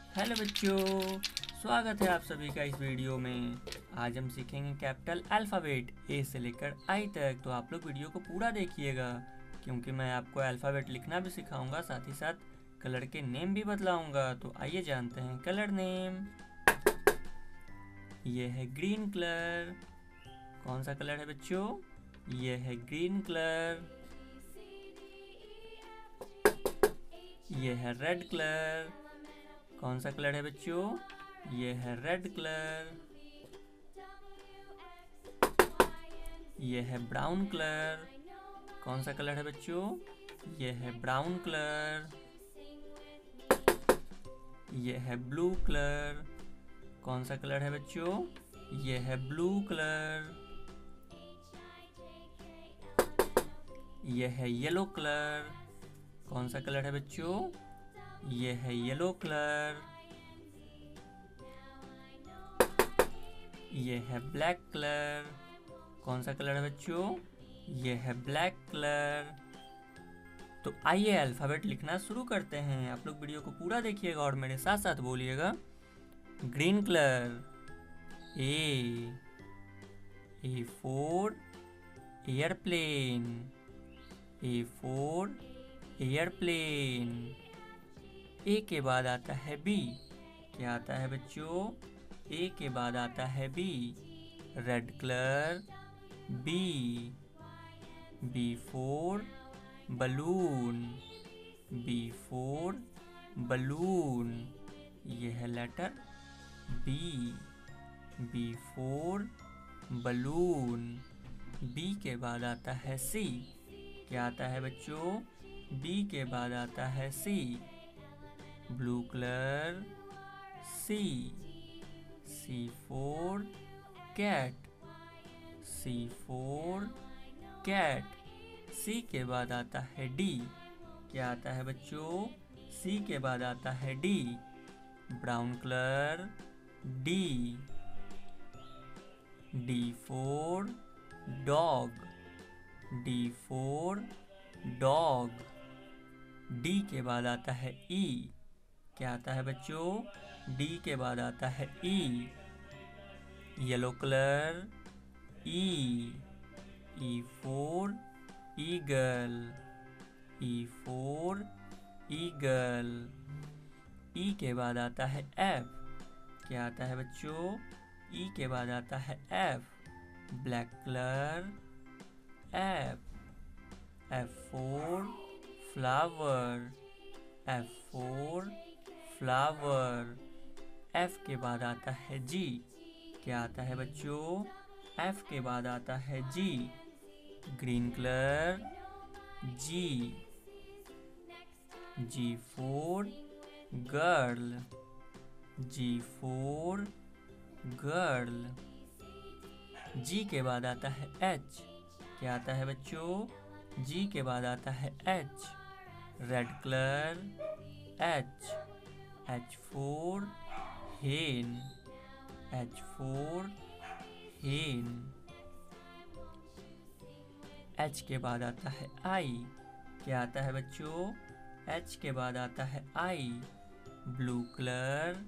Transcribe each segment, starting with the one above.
Hello बच्चों, स्वागत है आप सभी का इस वीडियो में। आज हम सीखेंगे कैपिटल अल्फ़ाबेट ए से लेकर आई तक। तो आप लोग वीडियो को पूरा देखिएगा, क्योंकि मैं आपको अल्फ़ाबेट लिखना भी सिखाऊंगा, साथ ही साथ कलर के नेम भी बतलाऊंगा। तो आइए जानते हैं कलर नेम। ये है ग्रीन कलर। कौन सा कलर है बच्चों? ये है ग्रीन कलर। ये है रेड कलर। कौन सा कलर है बच्चों? ये है रेड कलर। ये है ब्राउन कलर। कौन सा कलर है बच्चों? ये है ब्राउन कलर। ये है ब्लू कलर। कौन सा कलर है बच्चों? ये है ब्लू कलर। ये है येलो कलर। कौन सा कलर है बच्चों? ये है येलो कलर। ये है ब्लैक कलर। कौन सा कलर है बच्चों? ये है ब्लैक कलर। तो आइए अल्फ़ाबेट लिखना शुरू करते हैं। आप लोग वीडियो को पूरा देखिएगा और मेरे साथ साथ बोलिएगा। Green colour. A for airplane. A for airplane. A के बाद आता है बी। क्या आता है बच्चों? ए के बाद आता है B. Red colour. B for balloon. B for balloon. यह है letter B for balloon. B के बाद आता है सी। क्या आता है बच्चों? बी के बाद आता है C. Blue colour. C for cat. C for cat. C के बाद आता है डी। क्या आता है बच्चों? सी के बाद आता है D. Brown colour. D for dog. D for dog. D के बाद आता है ई। क्या आता है बच्चों? डी के बाद आता है E. Yellow colour. E for eagle. E for eagle. E के बाद आता है एफ। क्या आता है बच्चों? ई के बाद आता है F. Black colour. F for flower. F for flower. F के बाद आता है जी। क्या आता है बच्चों? एफ के बाद आता है G. Green colour. G for girl. G for girl. G के बाद आता है एच। क्या आता है बच्चों? जी के बाद आता है H. Red colour. H for hen. H for hen. H के बाद आता है आई। क्या आता है बच्चों? एच के बाद आता है I. Blue colour.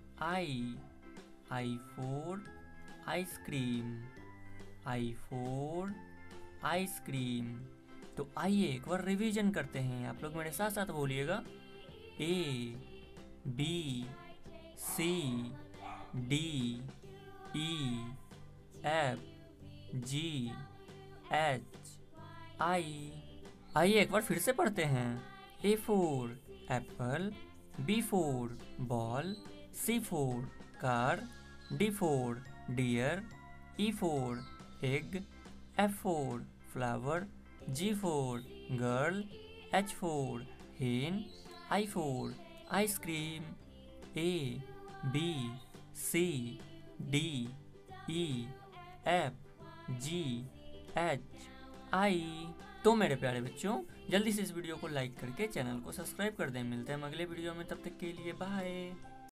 I for ice cream. I for ice cream. तो आइए एक बार रिवीजन करते हैं। आप लोग मेरे साथ साथ बोलिएगा। A B C D E F G H I. आइए एक बार फिर से पढ़ते हैं। A for apple. B for ball. C for car. D for deer. E for egg. F for flower. G for girl. H for hen। I for ice cream. A B C D E F G H I. तो मेरे प्यारे बच्चों, जल्दी से इस video को like करके channel को सब्सक्राइब कर दें। मिलते हैं अगले वीडियो में, तब तक के लिए बाय।